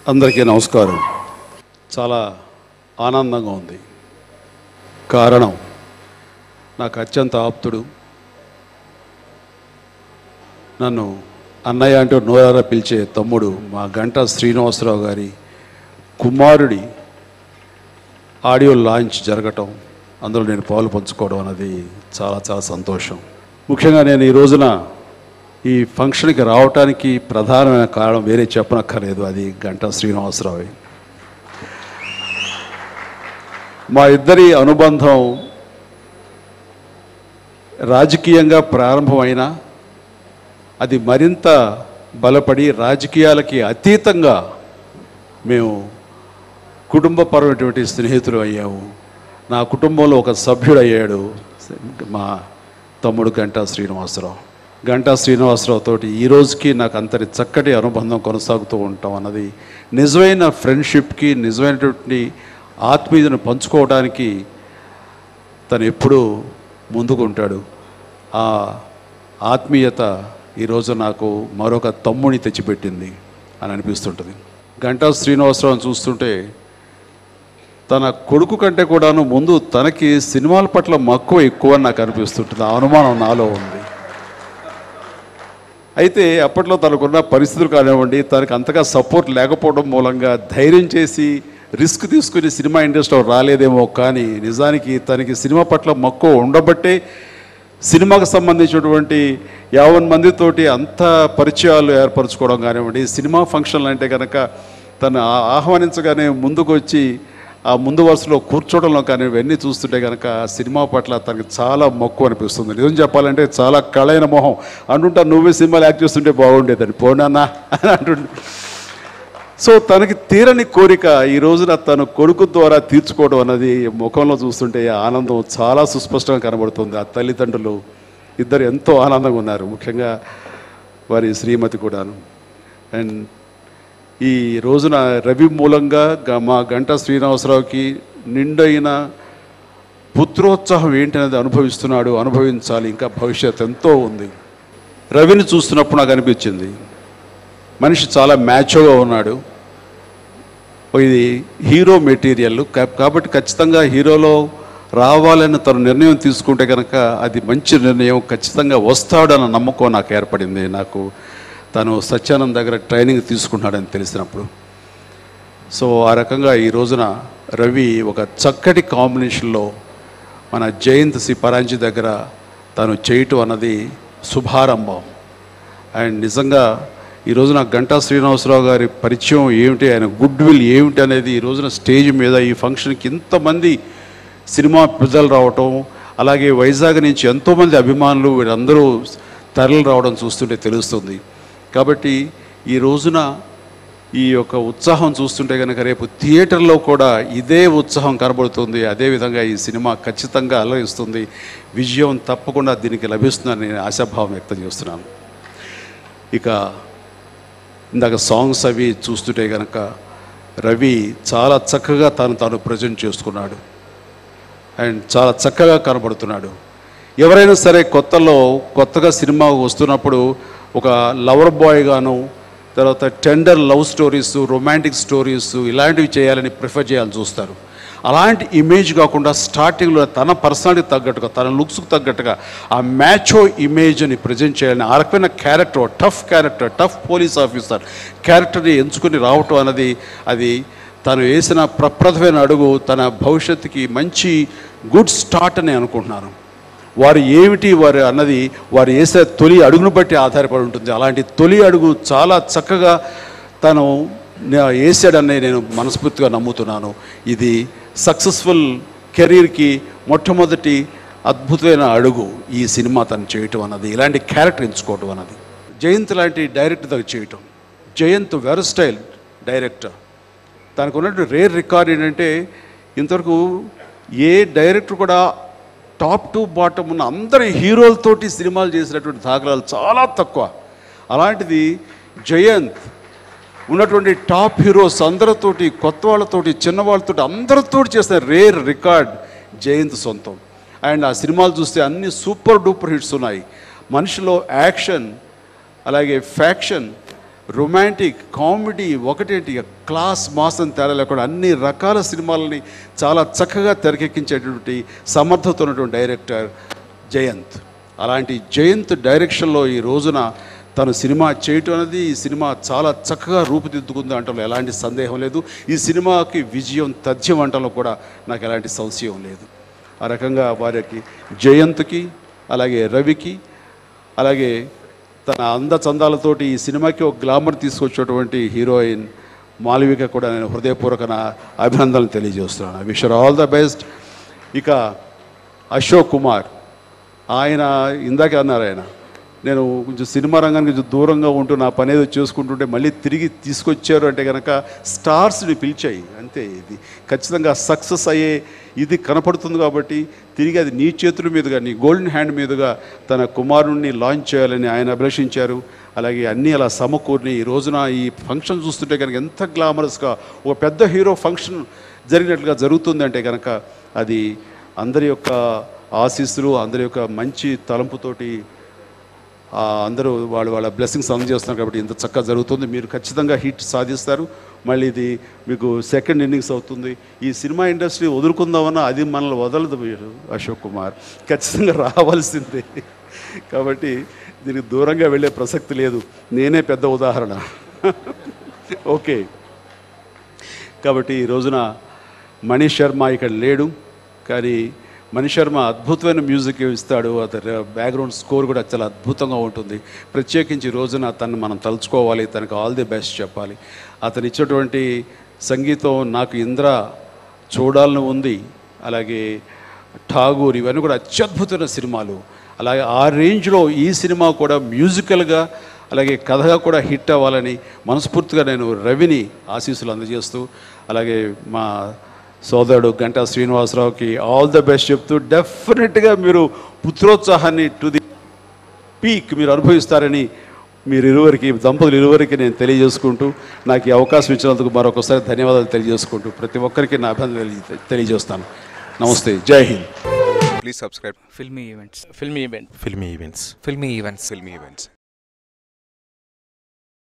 అందరికీ నమస్కారం. చాలా ఆనందంగా ఉంది. కారణం, నాకు అత్యంత ఆప్తుడు, నన్ను అన్నయ్య అంటూ నోరారా పిలిచే తమ్ముడు మా గంటా శ్రీనివాసరావు గారి కుమారుడి ఆడియో లాంచ్ జరగటం, అందులో నేను పాలు పంచుకోవడం అన్నది చాలా చాలా సంతోషం. ముఖ్యంగా నేను ఈ రోజున ఈ ఫంక్షన్కి రావటానికి ప్రధానమైన కారణం వేరే చెప్పనక్కర్లేదు, అది గంటా శ్రీనివాసరావు. మా ఇద్దరి అనుబంధం రాజకీయంగా ప్రారంభమైన అది మరింత బలపడి రాజకీయాలకి అతీతంగా మేము కుటుంబపరమైనటువంటి స్నేహితులు అయ్యాము. నా కుటుంబంలో ఒక సభ్యుడు అయ్యాడు మా తమ్ముడు గంటా శ్రీనివాసరావు. గంటా శ్రీనివాసరావు తోటి ఈ రోజుకి నాకు అంతటి చక్కటి అనుబంధం కొనసాగుతూ ఉంటాం అన్నది నిజమైన ఫ్రెండ్షిప్కి, నిజమైనటువంటి ఆత్మీయతను పంచుకోవడానికి తను ఎప్పుడూ ముందుకు ఉంటాడు. ఆ ఆత్మీయత ఈరోజు నాకు మరొక తమ్ముని తెచ్చిపెట్టింది అని అనిపిస్తుంటుంది. గంటా శ్రీనివాసరావుని చూస్తుంటే తన కొడుకు కంటే కూడాను ముందు తనకి సినిమాల పట్ల మక్కువ ఎక్కువ అని నాకు అనిపిస్తుంటుంది. ఆ అనుమానం నాలో ఉంది. అయితే అప్పట్లో తనకున్న పరిస్థితులు కానివ్వండి, తనకు అంతగా సపోర్ట్ లేకపోవడం మూలంగా ధైర్యం చేసి రిస్క్ తీసుకుని సినిమా ఇండస్ట్రీలో రాలేదేమో, కానీ నిజానికి తనకి సినిమా పట్ల మక్కువ ఉండబట్టే సినిమాకు సంబంధించినటువంటి 50 మందితోటి అంత పరిచయాలు ఏర్పరచుకోవడం కానివ్వండి, సినిమా ఫంక్షన్లు అంటే కనుక తను ఆహ్వానించగానే ముందుకు వచ్చి ఆ ముందు వరుసలో కూర్చోవడంలో కానీ ఇవన్నీ చూస్తుంటే కనుక సినిమా పట్ల తనకి చాలా మక్కువ అనిపిస్తుంది. నిజం చెప్పాలంటే చాలా కళైన మొహం. అంటుంటా, నువ్వే సినిమాలు యాక్ట్ చేస్తుంటే బాగుండేదని, పోనానా అని అంటుంటే. సో తనకి తీరని కోరిక ఈ రోజున తను కొడుకు ద్వారా తీర్చుకోవడం అన్నది ముఖంలో చూస్తుంటే ఆనందం చాలా సుస్పష్టంగా కనబడుతుంది. ఆ తల్లిదండ్రులు ఇద్దరు ఎంతో ఆనందంగా ఉన్నారు, ముఖ్యంగా వారి శ్రీమతి కూడాను. అండ్ ఈ రోజున రవి మూలంగా మా గంటా శ్రీనివాసరావుకి నిండైన పుత్రోత్సాహం ఏంటనేది అనుభవించాలి. ఇంకా భవిష్యత్ ఎంతో ఉంది. రవిని చూస్తున్నప్పుడు నాకు అనిపించింది, మనిషి చాలా మ్యాచ్గా ఉన్నాడు. ఇది హీరో మెటీరియల్ కాబట్టి ఖచ్చితంగా హీరోలో రావాలని తను నిర్ణయం తీసుకుంటే కనుక అది మంచి నిర్ణయం, ఖచ్చితంగా వస్తాడన్న నమ్మకం నాకు ఏర్పడింది. నాకు తను సత్యానంద్ దగ్గర ట్రైనింగ్ తీసుకుంటున్నాడని తెలిసినప్పుడు. సో ఆ రకంగా ఈ రోజున రవి ఒక చక్కటి కాంబినేషన్లో మన జయంత్ సి పరాంజీ దగ్గర తను చేయటం అన్నది శుభారంభం. అండ్ నిజంగా ఈ రోజున గంటా శ్రీనివాసరావు గారి పరిచయం ఏమిటి, ఆయన గుడ్ విల్ ఏమిటి అనేది ఈ రోజున స్టేజ్ మీద ఈ ఫంక్షన్కి ఇంతమంది సినిమా ప్రజలు రావటం, అలాగే వైజాగ్ నుంచి ఎంతోమంది అభిమానులు వీళ్ళందరూ తరలి రావడం చూస్తుంటే తెలుస్తుంది. కాబట్టి ఈ రోజున ఈ యొక్క ఉత్సాహం చూస్తుంటే కనుక రేపు థియేటర్లో కూడా ఇదే ఉత్సాహం కనబడుతుంది. అదేవిధంగా ఈ సినిమా ఖచ్చితంగా అలరిస్తుంది, విజయం తప్పకుండా దీనికి లభిస్తుందని నేను ఆశాభావం వ్యక్తం చేస్తున్నాను. ఇక ఇందాక సాంగ్స్ అవి చూస్తుంటే కనుక రవి చాలా చక్కగా తాను ప్రజెంట్ చేసుకున్నాడు అండ్ చాలా చక్కగా కనబడుతున్నాడు. ఎవరైనా సరే కొత్తగా సినిమా వస్తున్నప్పుడు ఒక లవర్ బాయ్గాను, తర్వాత tender love stories, romantic stories ఇలాంటివి చేయాలని ప్రిఫర్ చేయాలని చూస్తారు. అలాంటి ఇమేజ్ కాకుండా స్టార్టింగ్లో తన పర్సనాలిటీ తగ్గట్టుగా, తన లుక్స్కి తగ్గట్టుగా ఆ మ్యాచో ఇమేజ్ని ప్రజెంట్ చేయాలని ఆ రకమైన క్యారెక్టర్, టఫ్ పోలీస్ ఆఫీసర్ క్యారెక్టర్ని ఎంచుకొని రావటం అన్నది అది తను వేసిన ప్రప్రథమైన అడుగు, తన భవిష్యత్తుకి మంచి గుడ్ స్టార్ట్ అని అనుకుంటున్నాను. వారు ఏమిటి వారు అన్నది వారు వేసే తొలి అడుగును బట్టి ఆధారపడి ఉంటుంది. అలాంటి తొలి అడుగు చాలా చక్కగా తను వేసాడని నేను మనస్ఫూర్తిగా నమ్ముతున్నాను. ఇది సక్సెస్ఫుల్ కెరీర్కి మొట్టమొదటి అద్భుతమైన అడుగు ఈ సినిమా తను చేయటం అన్నది, ఇలాంటి క్యారెక్టర్ ఎంచుకోవటం అన్నది. జయంత్ లాంటి డైరెక్టర్ దగ్గర చేయటం. Jayanth versatile director. తనకు ఉన్నటువంటి రేర్ రికార్డ్ ఏంటంటే ఇంతవరకు ఏ డైరెక్టర్ కూడా టాప్ టు బాటమ్ ఉన్న అందరి హీరోలతోటి సినిమాలు చేసినటువంటి దాఖలాలు చాలా తక్కువ. అలాంటిది జయంత్ ఉన్నటువంటి టాప్ హీరోస్ అందరితోటి, కొత్త వాళ్ళతోటి, చిన్నవాళ్ళతోటి అందరితోటి చేసిన రేర్ రికార్డ్ జయంత్ సొంతం. అండ్ ఆ సినిమాలు చూస్తే అన్ని సూపర్ డూపర్ హిట్స్ ఉన్నాయి. మనిషిలో యాక్షన్, అలాగే ఫ్యాక్షన్, రొమాంటిక్, కామెడీ, ఒకటేంటి క్లాస్ మాస్ అని తేడా లేకుండా అన్ని రకాల సినిమాలని చాలా చక్కగా తెరకెక్కించేటువంటి సమర్థత ఉన్నటువంటి డైరెక్టర్ జయంత్. అలాంటి జయంత్ డైరెక్షన్లో ఈ రోజున తను సినిమా చేయటం అనేది, ఈ సినిమా చాలా చక్కగా రూపుదిద్దుకుంది అంటలో ఎలాంటి సందేహం లేదు. ఈ సినిమాకి విజయం తథ్యం అంటలో కూడా నాకు ఎలాంటి సంశయం లేదు. ఆ రకంగా వారికి జయంత్కి, అలాగే రవికి, అలాగే తన అందచందాలతోటి ఈ సినిమాకి ఒక గ్లామర్ తీసుకొచ్చేటువంటి హీరోయిన్ మాళవిక కూడా నేను హృదయపూర్వక అభినందనలు తెలియజేస్తున్నాను. Wish her all the best. ఇక అశోక్ కుమార్, ఆయన ఇందాకే అన్నారు, ఆయన నేను కొంచెం సినిమా రంగానికి కొంచెం దూరంగా ఉంటూ నా పని ఏదో చేసుకుంటుంటే మళ్ళీ తిరిగి తీసుకొచ్చారు అంటే కనుక స్టార్స్ని పిలిచాయి అంతే. ఇది ఖచ్చితంగా సక్సెస్ అయ్యే ఇది కనపడుతుంది కాబట్టి తిరిగి అది నీ చేతుల మీదుగా, నీ గోల్డెన్ హ్యాండ్ మీదుగా తన కుమారుణ్ణి లాంచ్ చేయాలని ఆయన అభిలషించారు. అలాగే అన్నీ అలా సమకూర్ని ఈ రోజున ఈ ఫంక్షన్ చూస్తుంటే కనుక ఎంత గ్లామరస్గా ఒక పెద్ద హీరో ఫంక్షన్ జరిగినట్లుగా జరుగుతుంది అంటే కనుక అది అందరి యొక్క ఆశీస్సులు, అందరి యొక్క మంచి తలంపుతోటి అందరూ వాళ్ళ బ్లెస్సింగ్స్ అందజేస్తున్నారు కాబట్టి ఇంత చక్కగా జరుగుతుంది. మీరు ఖచ్చితంగా హిట్ సాధిస్తారు. మళ్ళీ ఇది మీకు సెకండ్ ఇన్నింగ్స్ అవుతుంది. ఈ సినిమా ఇండస్ట్రీ వదులుకుందామన్నా అది మనల్ని వదలదు మీరు అశోక్ కుమార్, ఖచ్చితంగా రావాల్సిందే. కాబట్టి దీనికి దూరంగా వెళ్ళే ప్రసక్తి లేదు. నేనే పెద్ద ఉదాహరణ. ఓకే, కాబట్టి ఈ రోజున మనీష్ శర్మ ఇక్కడ లేడు, కానీ మనీష్ శర్మ అద్భుతమైన మ్యూజిక్ ఇస్తాడు. అతని బ్యాక్గ్రౌండ్ స్కోర్ కూడా చాలా అద్భుతంగా ఉంటుంది. ప్రత్యేకించి ఈ రోజున తను మనం తలుచుకోవాలి, తనకు ఆల్ ది బెస్ట్ చెప్పాలి. అతను ఇచ్చేటువంటి సంగీతం నాకు ఇంద్ర చూడాలని ఉంది, అలాగే ఠాగూర్, ఇవన్నీ కూడా అత్యద్భుతమైన సినిమాలు. అలాగే ఆ రేంజ్లో ఈ సినిమా కూడా మ్యూజికల్గా అలాగే కథగా కూడా హిట్ అవ్వాలని మనస్ఫూర్తిగా నేను రవిని ఆశీస్సులు అందజేస్తూ, అలాగే మా సోదరుడు గంటా శ్రీనివాసరావుకి ఆల్ ద బెస్ట్ చెప్తూ, డెఫినెట్గా మీరు పుత్రోత్సాహాన్ని టు ది పీక్ మీరు అనుభవిస్తారని దంపతులు ఇరువురికి నేను తెలియజేసుకుంటూ, నాకు ఈ అవకాశం ఇచ్చినందుకు మరొకసారి ధన్యవాదాలు తెలియజేసుకుంటూ ప్రతి ఒక్కరికి నా అభినందనలు తెలియజేస్తాను. నమస్తే, జై Hind. Please subscribe. Filmy Events. Filmy Events. Filmy Events. Filmy Events.